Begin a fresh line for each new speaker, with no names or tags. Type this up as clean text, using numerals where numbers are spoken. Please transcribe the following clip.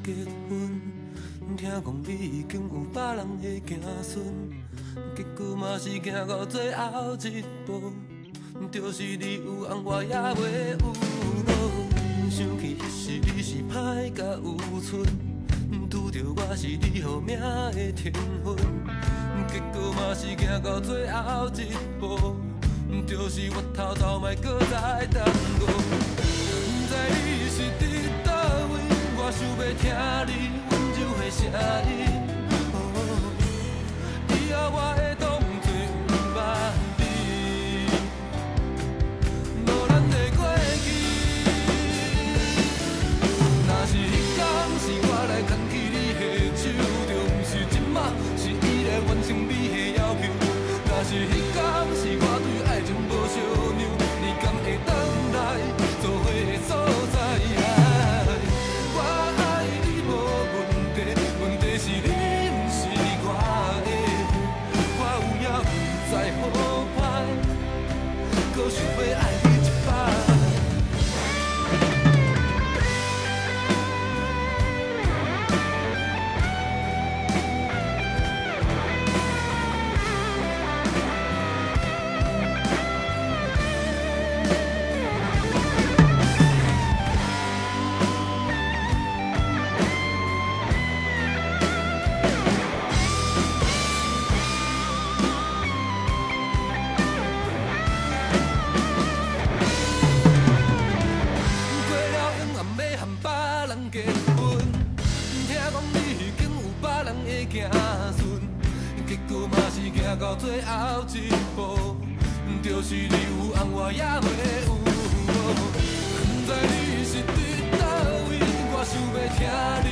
结婚。听讲你已经有别人的子孙，结果嘛是行到最后一步，就是你有红我也袂有无。想起迄时你是歹甲有寸，拄着我是你予命的天分，结果嘛是行到最后一步，就是我偷偷莫搁再耽误。不知你是伫倒位，我想要听你温柔的声音。以后我会当作不捌你，无咱的过去。若是迄天是我来牵起你的手，就不是即马是伊来完成你的要求。若是迄天是我对爱情无相让，你敢会等来做伙的所在？我爱你无问题，问题是你不是我的。我有影不知好歹，搁想要爱你一摆。结果嘛是行到最后一步，就是你有红我也袂有。不知你是伫倒位，我想要听你。